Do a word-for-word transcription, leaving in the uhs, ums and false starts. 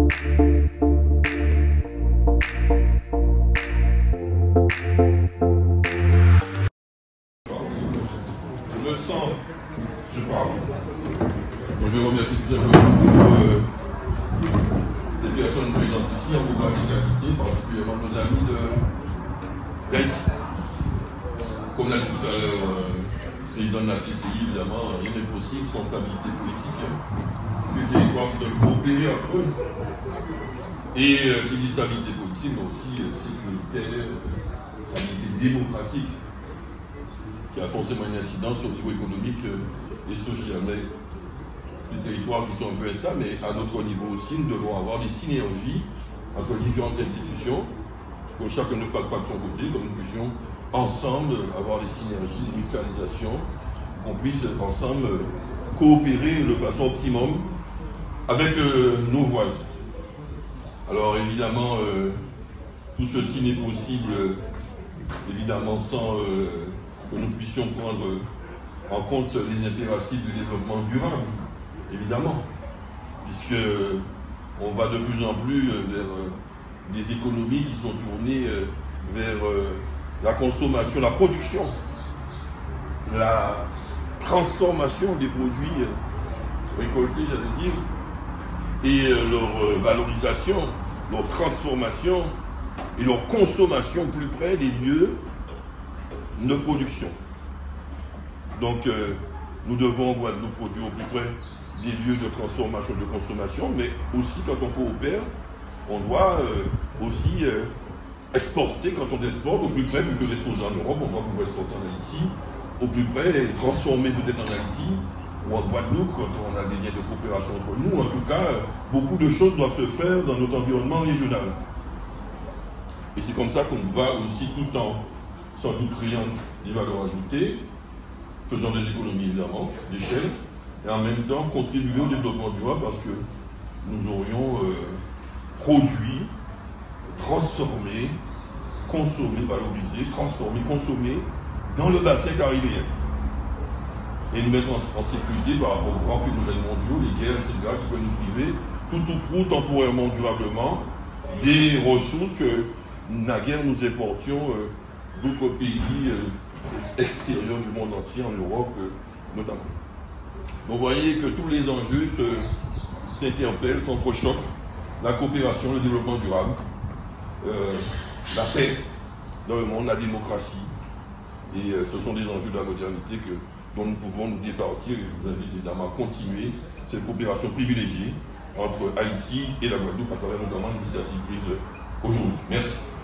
Je me sens, je parle. Donc je remercie tout simplement euh, les personnes présentes ici en vos grandes qualités, particulièrement nos amis de d'Haïti. Comme l'a dit tout à l'heure euh, le président de la C C I, évidemment, rien n'est possible sans stabilité politique. Tous les territoires qui doivent coopérer entre eux. Et euh, qui dit stabilité politique, mais aussi euh, sécuritaire, euh, stabilité démocratique, qui a forcément une incidence au niveau économique euh, et social. Mais les territoires qui sont un peu instables, mais à notre niveau aussi, nous devons avoir des synergies entre différentes institutions, que chacun ne fasse pas de son côté, que nous puissions ensemble avoir des synergies, des mutualisations, qu'on puisse ensemble coopérer de façon optimum avec euh, nos voisins. Alors évidemment, euh, tout ceci n'est possible euh, évidemment sans euh, que nous puissions prendre en compte les impératifs du développement durable, évidemment, puisque on va de plus en plus vers euh, des économies qui sont tournées euh, vers euh, la consommation, la production, la transformation des produits euh, récoltés, j'allais dire, et euh, leur euh, valorisation, leur transformation et leur consommation plus près des lieux de production. Donc euh, nous devons avoir nos produits au plus près des lieux de transformation, de consommation, mais aussi quand on coopère, on doit euh, aussi euh, exporter quand on exporte au plus près, vu que l'exposer en Europe, on va pouvoir exporter en Haïti, au plus près, et transformer peut-être en Haïti ou en Guadeloupe quand on a des liens de coopération entre nous. En tout cas, beaucoup de choses doivent se faire dans notre environnement régional. Et c'est comme ça qu'on va aussi, tout en sans doute créant des valeurs ajoutées, faisant des économies évidemment, d'échelle, et en même temps contribuer au développement durable parce que nous aurions euh, produit, transformé, consommé, valorisé, transformé, consommé dans le bassin caribéen. Et nous mettre en, en sécurité par rapport aux grands phénomènes mondiaux, les guerres, et cetera, qui peuvent nous priver, tout ou prou, temporairement, durablement, des ressources que naguère nous importions euh, d'autres pays euh, extérieurs du monde entier, en Europe euh, notamment. Donc vous voyez que tous les enjeux s'interpellent, s'entrechoquent, la coopération, le développement durable, euh, la paix dans le monde, la démocratie. Et euh, ce sont des enjeux de la modernité que, dont nous pouvons nous départir. Et je vous invite évidemment à continuer cette coopération privilégiée entre Haïti et la Guadeloupe à travers notamment l'initiative prise aujourd'hui. Merci.